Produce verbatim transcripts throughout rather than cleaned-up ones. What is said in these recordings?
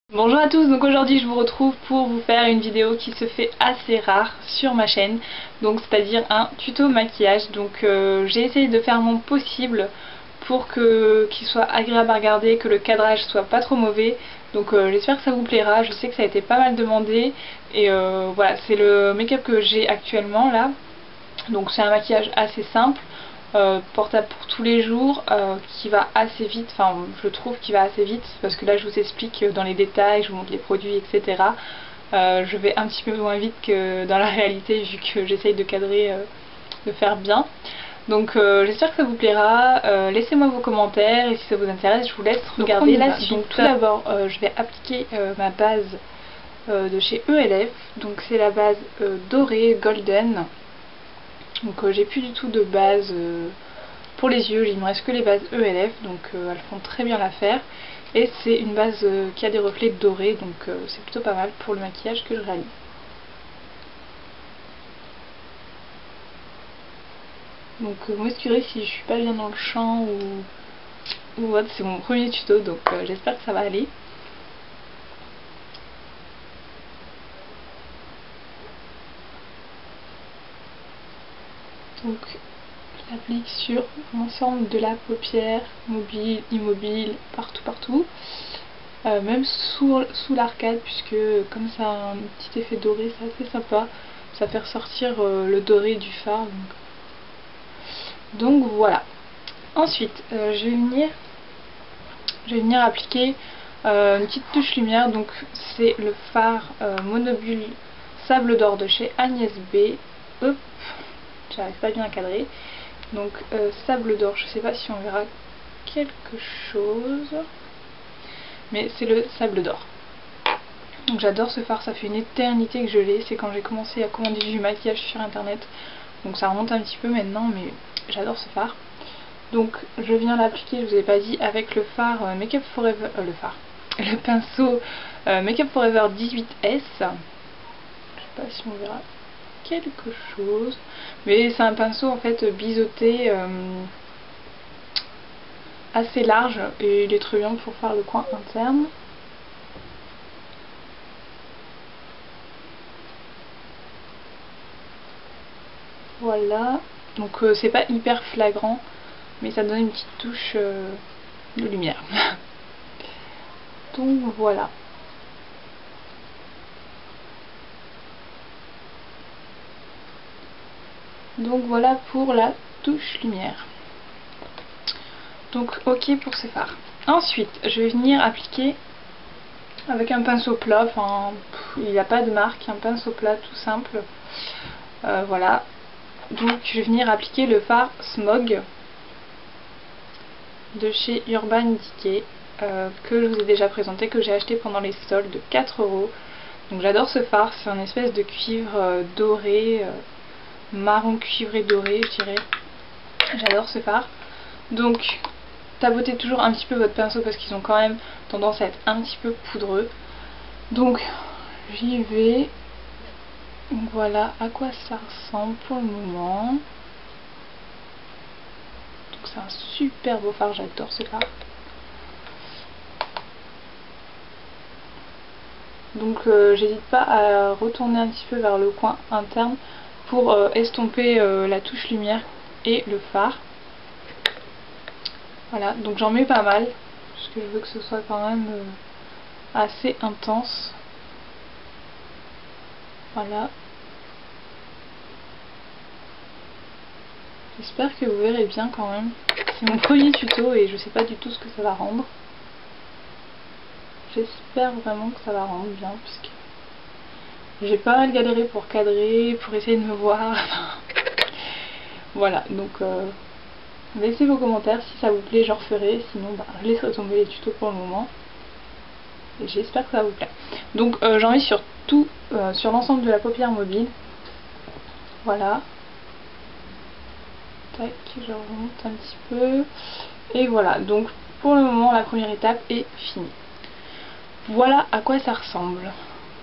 Bonjour à tous, donc aujourd'hui je vous retrouve pour vous faire une vidéo qui se fait assez rare sur ma chaîne, donc c'est-à-dire un tuto maquillage. Donc euh, j'ai essayé de faire mon possible pour que qu'il soit agréable à regarder, que le cadrage soit pas trop mauvais. Donc euh, j'espère que ça vous plaira. Je sais que ça a été pas mal demandé et euh, voilà, c'est le make-up que j'ai actuellement là. Donc c'est un maquillage assez simple, euh, portable pour tous les jours, euh, qui va assez vite, enfin je trouve qu'il va assez vite, parce que là je vous explique dans les détails, je vous montre les produits, et cetera. Euh, je vais un petit peu moins vite que dans la réalité, vu que j'essaye de cadrer, euh, de faire bien. Donc euh, j'espère que ça vous plaira, euh, laissez-moi vos commentaires et si ça vous intéresse je vous laisse regarder la suite. Donc tout d'abord euh, je vais appliquer euh, ma base euh, de chez E L F, donc c'est la base euh, dorée golden. Donc euh, j'ai plus du tout de base euh, pour les yeux, il me reste que les bases E L F, donc euh, elles font très bien l'affaire. Et c'est une base euh, qui a des reflets dorés, donc euh, c'est plutôt pas mal pour le maquillage que je réalise. Donc euh, vous m'excuserez si je suis pas bien dans le champ ou, ou autre, c'est mon premier tuto, donc euh, j'espère que ça va aller. Donc je l'applique sur l'ensemble de la paupière, mobile, immobile, partout partout. Euh, même sous, sous l'arcade, puisque comme ça a un petit effet doré, c'est assez sympa. Ça fait ressortir euh, le doré du fard. Donc, donc voilà. Ensuite, euh, je vais venir, je vais venir appliquer euh, une petite touche lumière. Donc c'est le fard euh, Monobule Sable d'Or de chez Agnès B. Hop, j'arrive pas bien à cadrer. Donc euh, Sable d'Or, je sais pas si on verra quelque chose, mais c'est le Sable d'Or. Donc j'adore ce fard, ça fait une éternité que je l'ai, c'est quand j'ai commencé à commander du maquillage sur internet, donc ça remonte un petit peu maintenant, mais j'adore ce fard. Donc je viens l'appliquer, je vous ai pas dit, avec le fard euh, Make Up Forever, euh, le fard, le pinceau euh, Make Up Forever dix-huit S. Je sais pas si on verra quelque chose, mais c'est un pinceau en fait biseauté, euh, assez large, et il est très bien pour faire le coin interne. Voilà, donc euh, c'est pas hyper flagrant, mais ça donne une petite touche euh, de lumière. Donc voilà. Donc voilà pour la touche lumière. Donc ok pour ce fard. Ensuite, je vais venir appliquer avec un pinceau plat, enfin il n'y a pas de marque, un pinceau plat tout simple. Euh, voilà. Donc je vais venir appliquer le fard Smog de chez Urban Decay, euh, que je vous ai déjà présenté, que j'ai acheté pendant les soldes de quatre euros. Donc j'adore ce fard, c'est un espèce de cuivre euh, doré, euh, marron cuivré doré je dirais. J'adore ce fard. Donc tabotez toujours un petit peu votre pinceau parce qu'ils ont quand même tendance à être un petit peu poudreux. Donc j'y vais. Donc voilà à quoi ça ressemble pour le moment. Donc c'est un super beau fard, j'adore ce fard. Donc euh, j'hésite pas à retourner un petit peu vers le coin interne pour euh, estomper euh, la touche lumière et le fard. Voilà, donc j'en mets pas mal, parce que je veux que ce soit quand même euh, assez intense. Voilà. J'espère que vous verrez bien quand même. C'est mon premier tuto et je sais pas du tout ce que ça va rendre. J'espère vraiment que ça va rendre bien, puisque j'ai pas mal galéré pour cadrer, pour essayer de me voir. Voilà, donc euh, laissez vos commentaires, si ça vous plaît j'en referai, sinon bah, je laisserai tomber les tutos pour le moment. Et j'espère que ça vous plaît. Donc euh, j'en mets sur tout, euh, sur l'ensemble de la paupière mobile. Voilà. Tac, je remonte un petit peu. Et voilà, donc pour le moment la première étape est finie. Voilà à quoi ça ressemble.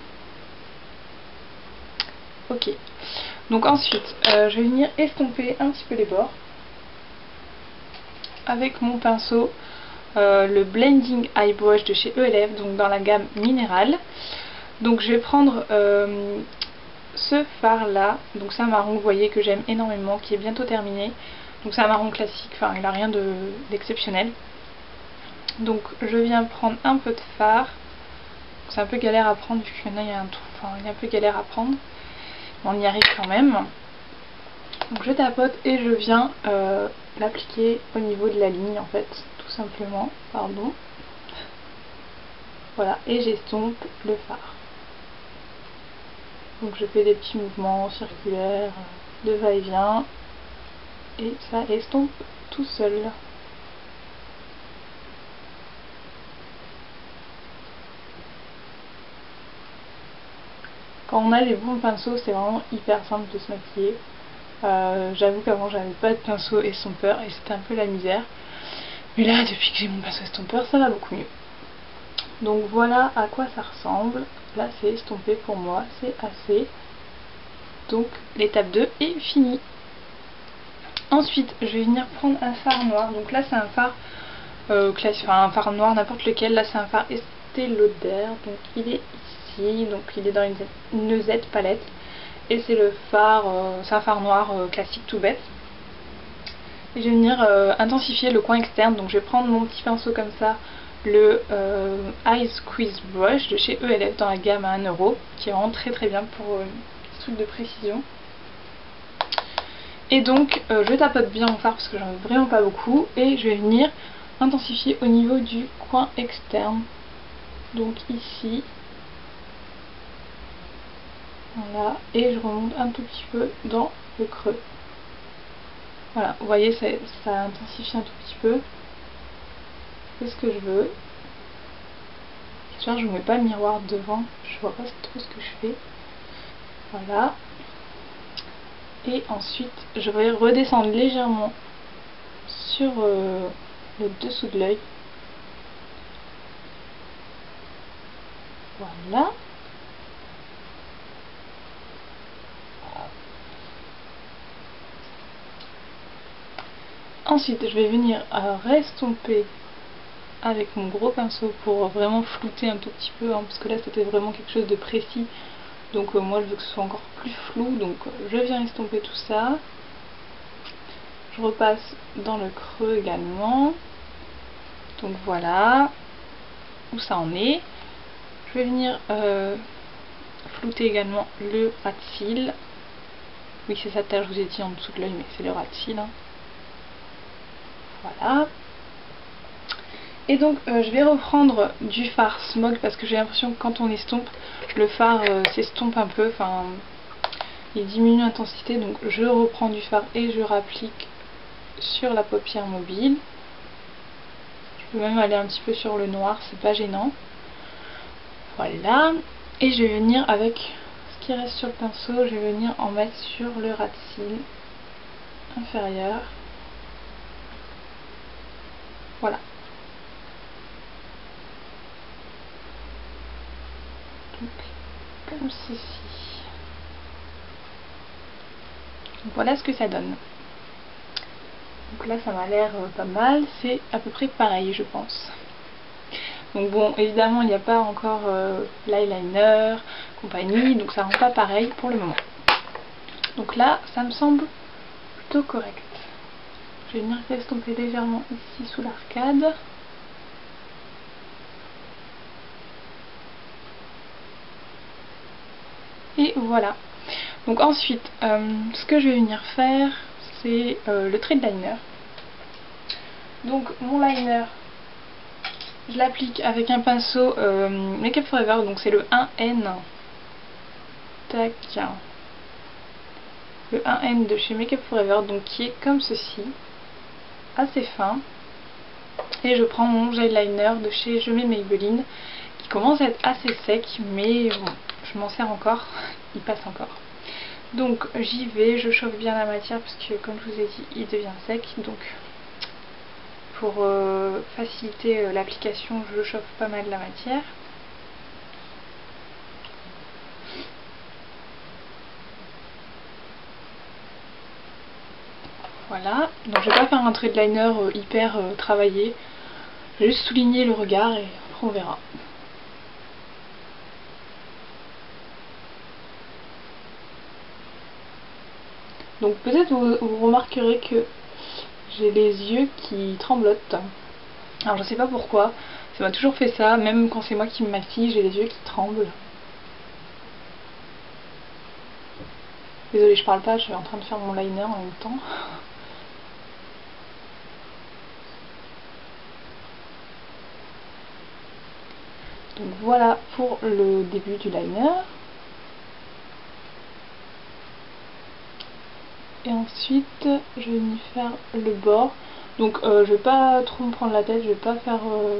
Ok. Donc ensuite, euh, je vais venir estomper un petit peu les bords avec mon pinceau euh, le Blending Eye Brush de chez E L F, donc dans la gamme minérale. Donc je vais prendre euh, ce fard là, donc c'est un marron, vous voyez, que j'aime énormément, qui est bientôt terminé. Donc c'est un marron classique, enfin il n'a rien d'exceptionnel. Donc je viens prendre un peu de fard. C'est un peu galère à prendre vu que maintenant il y a un trou, enfin il est un peu galère à prendre. Mais on y arrive quand même. Donc je tapote et je viens euh, l'appliquer au niveau de la ligne en fait, tout simplement, pardon. Voilà, et j'estompe le fard. Donc je fais des petits mouvements circulaires de va-et-vient et ça estompe tout seul. Quand on a les bons pinceaux, c'est vraiment hyper simple de se maquiller. Euh, J'avoue qu'avant j'avais pas de pinceau estompeur et c'était un peu la misère. Mais là, depuis que j'ai mon pinceau estompeur, ça va beaucoup mieux. Donc voilà à quoi ça ressemble. Là c'est estompé pour moi, c'est assez. Donc l'étape deux est finie. Ensuite je vais venir prendre un fard noir. Donc là c'est un fard euh, classique, enfin un fard noir n'importe lequel. Là c'est un fard Estée Lauder. Donc il est ici, donc il est dans une Noisette palette. Et c'est le fard, euh, c'est un fard noir euh, classique tout bête. Et je vais venir euh, intensifier le coin externe. Donc je vais prendre mon petit pinceau comme ça, le euh, Eye Squeeze Brush de chez E L F dans la gamme à un euro, qui est vraiment très très bien pour euh, ce truc de précision. Et donc euh, je tapote bien mon fard parce que j'en veux vraiment pas beaucoup, et je vais venir intensifier au niveau du coin externe, donc ici, voilà, et je remonte un tout petit peu dans le creux. Voilà, vous voyez, ça, ça intensifie un tout petit peu. C'est ce que je veux. Genre, je ne mets pas le miroir devant, je vois pas trop ce que je fais. Voilà. Et ensuite, je vais redescendre légèrement sur euh, le dessous de l'œil. Voilà. Ensuite, je vais venir euh, restomper avec mon gros pinceau pour vraiment flouter un tout petit peu, hein, parce que là c'était vraiment quelque chose de précis. Donc euh, moi je veux que ce soit encore plus flou, donc euh, je viens estomper tout ça. Je repasse dans le creux également. Donc voilà où ça en est. Je vais venir euh, flouter également le ras de cils. Oui, c'est ça, tout à l'heure je vous ai dit en dessous de l'œil, mais c'est le ras de cils. Hein. Voilà. Et donc euh, je vais reprendre du fard Smog parce que j'ai l'impression que quand on estompe, le fard euh, s'estompe un peu, enfin il diminue l'intensité, donc je reprends du fard et je rapplique sur la paupière mobile. Je peux même aller un petit peu sur le noir, c'est pas gênant. Voilà. Et je vais venir avec ce qui reste sur le pinceau, je vais venir en mettre sur le ras de cils inférieur. Voilà. Donc, comme ceci. Donc, voilà ce que ça donne. Donc là ça m'a l'air euh, pas mal, c'est à peu près pareil je pense. Donc bon, évidemment il n'y a pas encore euh, l'eyeliner, compagnie, donc ça rend pas pareil pour le moment. Donc là ça me semble plutôt correct. Je vais venir estomper légèrement ici sous l'arcade. Et voilà. Donc ensuite, euh, ce que je vais venir faire, c'est euh, le trait de liner. Donc mon liner, je l'applique avec un pinceau euh, Make Up For Ever, donc c'est le un N. Tac. Le un N de chez Make Up For Ever, donc qui est comme ceci, assez fin. Et je prends mon gel liner de chez Je mets Maybelline, qui commence à être assez sec, mais bon, je m'en sers encore, il passe encore. Donc j'y vais, je chauffe bien la matière parce que comme je vous ai dit, il devient sec. Donc pour euh, faciliter euh, l'application, je chauffe pas mal la matière. Voilà, donc je vais pas faire un trait de liner euh, hyper euh, travaillé. J'ai juste souligné le regard et après on verra. Donc peut-être vous, vous remarquerez que j'ai les yeux qui tremblotent. Alors je sais pas pourquoi, ça m'a toujours fait ça, même quand c'est moi qui me maquille, j'ai les yeux qui tremblent. Désolée, je parle pas, je suis en train de faire mon liner en même temps. Donc voilà pour le début du liner. Et ensuite, je vais venir faire le bord. Donc euh, je vais pas trop me prendre la tête, je vais pas faire... Euh...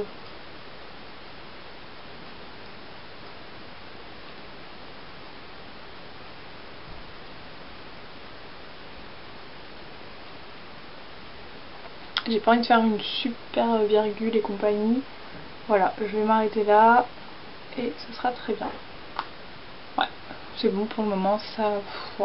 J'ai pas envie de faire une super virgule et compagnie. Voilà, je vais m'arrêter là et ce sera très bien. Ouais, c'est bon pour le moment, ça... Ouais.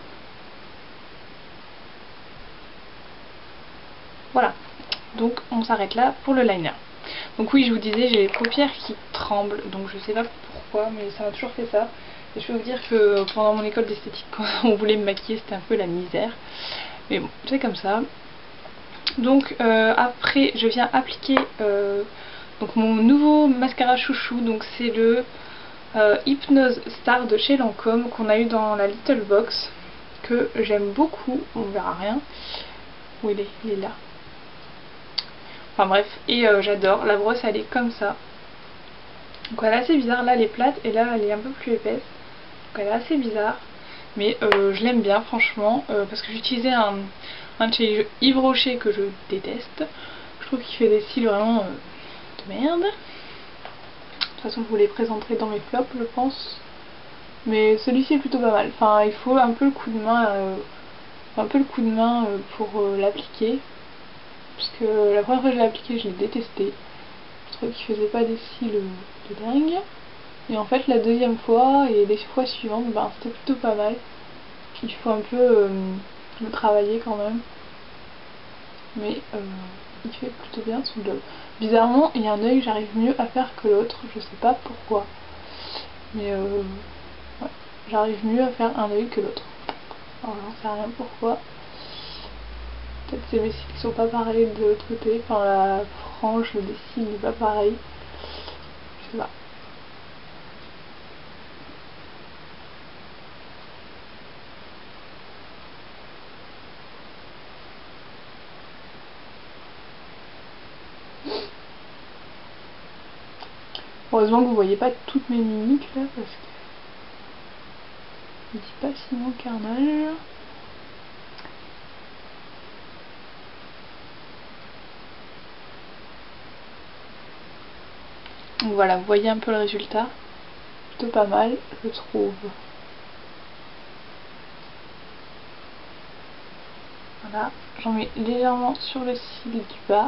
Voilà, donc on s'arrête là pour le liner. Donc oui, je vous disais, j'ai les paupières qui tremblent, donc je sais pas pourquoi, mais ça m'a toujours fait ça. Et je peux vous dire que pendant mon école d'esthétique, quand on voulait me maquiller, c'était un peu la misère. Mais bon, c'est comme ça. Donc euh, après, je viens appliquer euh, donc mon nouveau mascara chouchou. Donc c'est le euh, Hypnose Star de chez Lancôme qu'on a eu dans la Little Box, que j'aime beaucoup. On verra rien. Où il est? Il est là. Enfin bref, et euh, j'adore. La brosse elle est comme ça. Donc elle est assez bizarre. Là elle est plate et là elle est un peu plus épaisse. Donc elle est assez bizarre. Mais euh, je l'aime bien franchement. Euh, parce que j'utilisais un, un de chez Yves Rocher que je déteste. Je trouve qu'il fait des cils vraiment euh, de merde. De toute façon je vous les présenterai dans mes flops je pense. Mais celui-ci est plutôt pas mal. Enfin il faut un peu le coup de main, euh, un peu le coup de main euh, pour euh, l'appliquer. Parce que la première fois que je l'ai appliqué, je l'ai détesté. Je trouvais qu'il faisait pas des cils de dingue. Et en fait, la deuxième fois et les fois suivantes, ben, c'était plutôt pas mal. Il faut un peu euh, le travailler quand même. Mais euh, il fait plutôt bien son job. Bizarrement, il y a un œil que j'arrive mieux à faire que l'autre. Je sais pas pourquoi. Mais euh, ouais, j'arrive mieux à faire un œil que l'autre. Alors j'en sais rien pourquoi. Peut-être c'est mes cils qui sont pas pareils de l'autre côté, enfin la frange des cils n'est pas pareil. Je sais pas. Heureusement que vous voyez pas toutes mes mimiques là parce que je dis pas sinon carnage. Donc voilà, vous voyez un peu le résultat. Plutôt pas mal, je trouve. Voilà, j'en mets légèrement sur le cil du bas.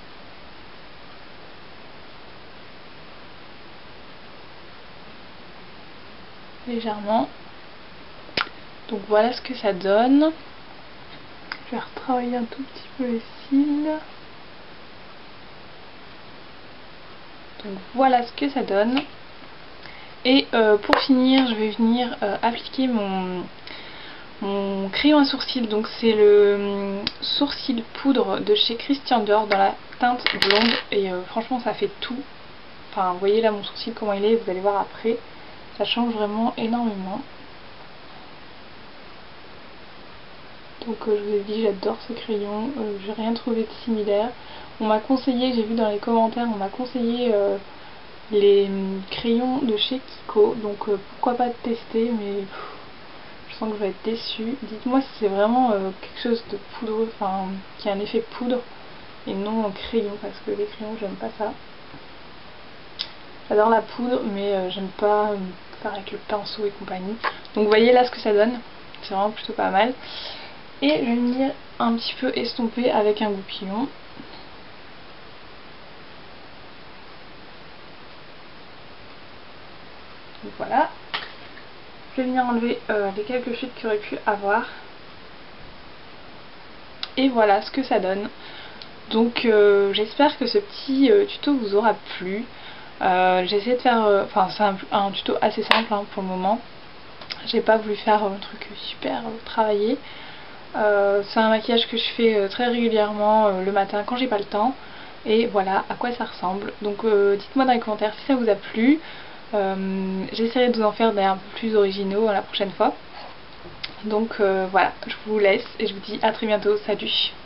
Légèrement. Donc voilà ce que ça donne. Je vais retravailler un tout petit peu les cils. Donc voilà ce que ça donne. Et euh, pour finir, je vais venir euh, appliquer mon, mon crayon à sourcils. Donc c'est le hum, sourcil poudre de chez Christian Dior dans la teinte blonde. Et euh, franchement ça fait tout. Enfin vous voyez là mon sourcil comment il est, vous allez voir après. Ça change vraiment énormément. Donc euh, je vous ai dit, j'adore ce crayon, euh, j'ai rien trouvé de similaire. On m'a conseillé, j'ai vu dans les commentaires, on m'a conseillé euh, les euh, crayons de chez Kiko. Donc euh, pourquoi pas tester, mais pff, je sens que je vais être déçue. Dites-moi si c'est vraiment euh, quelque chose de poudreux, enfin qui a un effet poudre et non crayon, parce que les crayons j'aime pas ça. J'adore la poudre, mais euh, j'aime pas euh, faire avec le pinceau et compagnie. Donc vous voyez là ce que ça donne, c'est vraiment plutôt pas mal. Et je vais venir un petit peu estomper avec un goupillon. Donc voilà. Je vais venir enlever euh, les quelques chutes qu'il aurait pu avoir. Et voilà ce que ça donne. Donc euh, j'espère que ce petit euh, tuto vous aura plu. Euh, j'ai essayé de faire, euh, enfin c'est un, un tuto assez simple hein, pour le moment. J'ai pas voulu faire un truc super euh, travaillé. Euh, c'est un maquillage que je fais euh, très régulièrement euh, le matin quand j'ai pas le temps. Et voilà à quoi ça ressemble. Donc euh, dites-moi dans les commentaires si ça vous a plu. Euh, J'essaierai de vous en faire des un peu plus originaux la prochaine fois. Donc euh, voilà, je vous laisse et je vous dis à très bientôt. Salut!